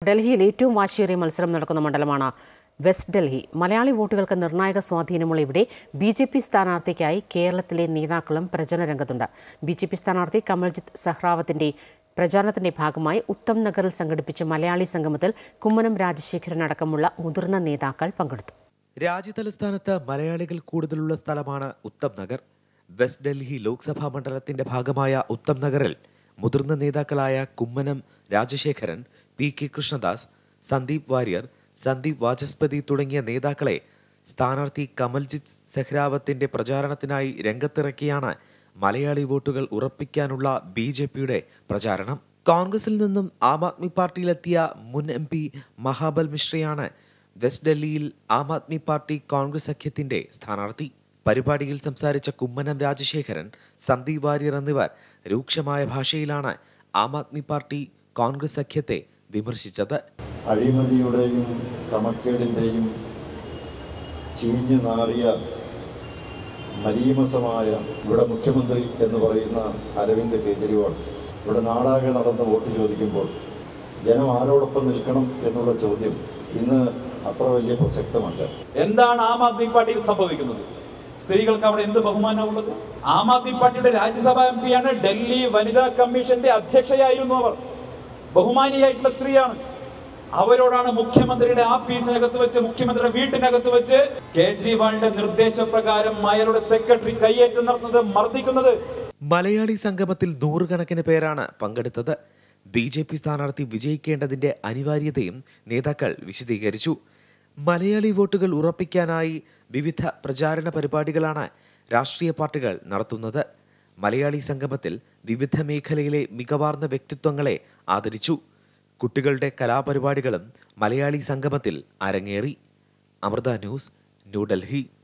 ഡൽഹിയിൽ ഏറ്റവും വാശിയേറിയ മത്സരം നടക്കുന്ന മണ്ഡലമാണ് വെസ്റ്റ് ഡൽഹി. മലയാളി വോട്ടുകൾക്ക് നിർണായക സ്വാധീനമുള്ള ഇവിടെ ബി.ജെ.പി. സ്ഥാനാർത്ഥിക്കായി കേരളത്തിലെ നേതാക്കളും പ്രചരണ രംഗത്തുണ്ട്. ബി.ജെ.പി. സ്ഥാനാർത്ഥി കമൽജിത്ത് സെഹ്റാവത്തിന്റെ പ്രചാരണത്തിന്റെ ഭാഗമായി ഉത്തം നഗറിൽ സംഘടിപ്പിച്ച മലയാളി സംഗമത്തിൽ കുമ്മനം രാജശേഖരൻ അടക്കമുള്ള മുതിർന്ന നേതാക്കൾ പങ്കെടുത്തു. രാജ്യതലസ്ഥാനത്ത് മലയാളികൾ കൂടുതലുള്ള സ്ഥലമാണ് ഉത്തം നഗർ. വെസ്റ്റ് ഡൽഹി ലോക്സഭാ മണ്ഡലത്തിന്റെ ഭാഗമായ ഉത്തം നഗറിൽ മുതിർന്ന നേതാക്കളായ കുമ്മനം രാജശേഖരൻ, പി.കെ. കൃഷ്ണദാസ്, സന്ദീപ് വാര്യർ, സന്ദീപ് വാചസ്പതി തുടങ്ങിയ നേതാക്കളെ സ്ഥാനാർത്ഥി കമൽജിത്ത് സെഹ്റാവത്തിന്റെ പ്രചാരണത്തിനായി രംഗത്തിറക്കിയാണ് മലയാളി വോട്ടുകൾ ഉറപ്പിക്കാനുള്ള ബി.ജെ.പിയുടെ പ്രചാരണം. കോൺഗ്രസിൽ നിന്നും ആം ആദ്മി പാർട്ടിയിലെത്തിയ മുൻ MP മഹാബൽ മിശ്രയാണ് വെസ്റ്റ് ഡൽഹിയിൽ ആം ആദ്മി പാർട്ടി കോൺഗ്രസ് സഖ്യത്തിന്റെ സ്ഥാനാർത്ഥി. പരിപാടിയിൽ സംസാരിച്ച കുമ്മനം രാജശേഖരൻ, സന്ദീപ് വാര്യർ എന്നിവർ രൂക്ഷമായ ഭാഷയിലാണ് ആം ആദ്മി പാർട്ടി കോൺഗ്രസ് സഖ്യത്തെ വിമർശിച്ചത്. അഴിമതിയുടെയും ക്രമക്കേടിന്റെയും ചീഞ്ഞു നാറിയ മലീമസമായ ഇവിടെ മുഖ്യമന്ത്രി എന്ന് പറയുന്ന അരവിന്ദ് കെജ്രിവാൾ ഇവിടെ നാടാകെ നടന്ന് വോട്ട് ചോദിക്കുമ്പോൾ ജനം ആരോടൊപ്പം നിൽക്കണം എന്നുള്ള ചോദ്യം ഇന്ന് അത്ര വലിയ പ്രസക്തമല്ല. എന്താണ് ആം ആദ്മി പാർട്ടിയിൽ സംഭവിക്കുന്നത്? സ്ത്രീകൾക്ക് അവിടെ എന്ത് ബഹുമാനമുള്ളത്? ആം ആദ്മി പാർട്ടിയുടെ രാജ്യസഭാ MP ആണ്. ഡൽഹി വനിതാ കമ്മീഷന്റെ അധ്യക്ഷയായിരുന്നു അവർ. ബഹുമാനിയായിട്ടുള്ള സ്ത്രീയാണ്. അവരോടാണ് മുഖ്യമന്ത്രിയുടെ ആഫീസിനകത്ത് വെച്ച്, മുഖ്യമന്ത്രിയുടെ വീട്ടിനകത്ത് വെച്ച് കേജ്രിവാളിന്റെ നിർദ്ദേശപ്രകാരം അയാളുടെ സെക്രട്ടറി കയ്യേറ്റം നടത്തുന്നത്, മർദ്ദിക്കുന്നത്. മലയാളി സംഗമത്തിൽ നൂറുകണക്കിന് പേരാണ് പങ്കെടുത്തത്. ബി.ജെ.പി. സ്ഥാനാർത്ഥി വിജയിക്കേണ്ടതിന്റെ അനിവാര്യതയും നേതാക്കൾ വിശദീകരിച്ചു. മലയാളി വോട്ടുകൾ ഉറപ്പിക്കാനായി വിവിധ പ്രചാരണ പരിപാടികളാണ് രാഷ്ട്രീയ പാർട്ടികൾ നടത്തുന്നത്. മലയാളി സംഗമത്തിൽ വിവിധ മേഖലയിലെ മികവാർന്ന വ്യക്തിത്വങ്ങളെ ആദരിച്ചു. കുട്ടികളുടെ കലാപരിപാടികളും മലയാളി സംഗമത്തിൽ അരങ്ങേറി. അമൃത ന്യൂസ്, ന്യൂഡൽഹി.